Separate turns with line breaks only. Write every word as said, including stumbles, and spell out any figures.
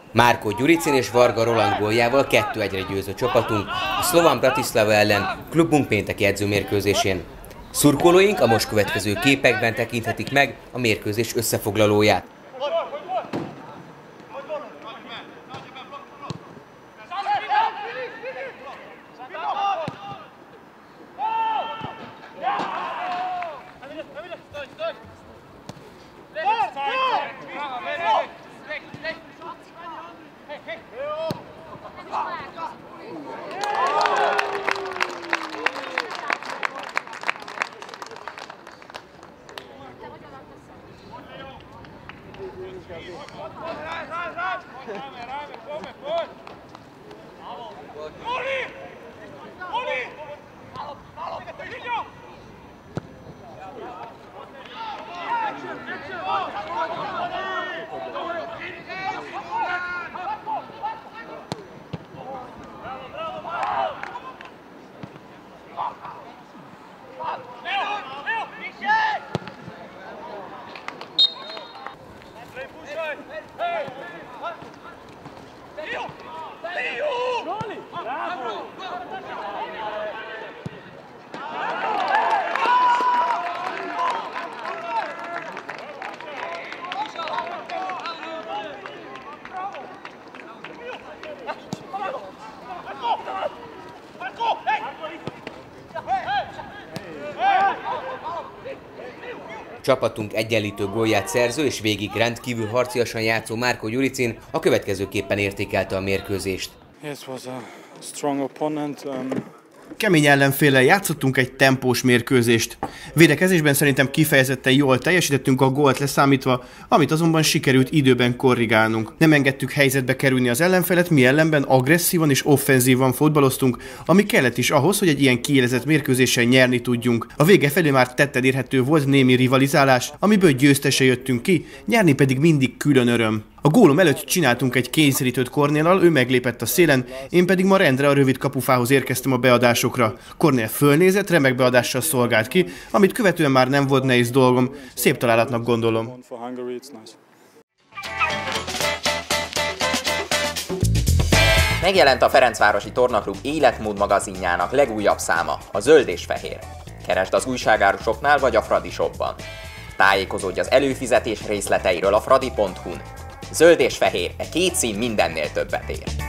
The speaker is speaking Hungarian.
Márko Gyuricin és Varga Roland góljával kettő egyre győző csapatunk a Slovan Bratislava ellen klubunk pénteki edzőmérkőzésén. Szurkolóink a most következő képekben tekinthetik meg a mérkőzés összefoglalóját. Csapatunk egyenlítő gólját szerző és végig rendkívül harciasan játszó Márko Gyuricin a következőképpen értékelte a mérkőzést.
Kemény ellenféllel játszottunk egy tempós mérkőzést. Védekezésben szerintem kifejezetten jól teljesítettünk a gólt leszámítva, amit azonban sikerült időben korrigálnunk. Nem engedtük helyzetbe kerülni az ellenfelet, mi ellenben agresszívan és offenzívan fotbaloztunk, ami kellett is ahhoz, hogy egy ilyen kiélezett mérkőzésen nyerni tudjunk. A vége felé már tetten érhető volt némi rivalizálás, amiből győztese jöttünk ki, nyerni pedig mindig külön öröm. A gólom előtt csináltunk egy kényszerítőt Kornéllal, ő meglépett a szélen, én pedig ma rendre a rövid kapufához érkeztem a beadásokra. Kornél fölnézett, remek beadással szolgált ki, amit követően már nem volt nehéz dolgom, szép találatnak gondolom.
Megjelent a Ferencvárosi Tornaklub életmód magazinjának legújabb száma, a Zöld és Fehér. Keresd az újságárusoknál vagy a Fradi Shopban. Tájékozódj az előfizetés részleteiről a fradi pont hu-n. Zöld és fehér, e két szín mindennél többet ér.